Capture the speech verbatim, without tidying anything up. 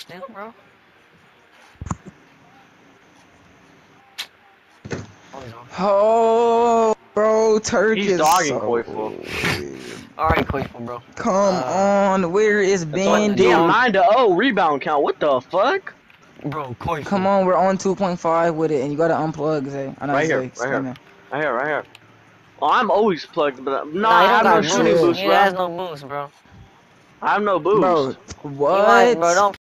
Still, bro. Oh, bro, Turk He's is dogging so Koiful. weird. Alright, Koiful, bro. Come Uh, on, where is That's on damn Bandit? nine to oh rebound count. What the fuck? bro, Koiful. Come on, we're on two point five with it, and you gotta unplug, Zay. I know Right here, Zay, right here, stand there. right here, right here. Oh, I'm always plugged, but no, Nah, I he don't have no got Oh shooting boost. shit, boost, He bro. has no boost, bro. I have no bro. boost. You might, bro. What? Don't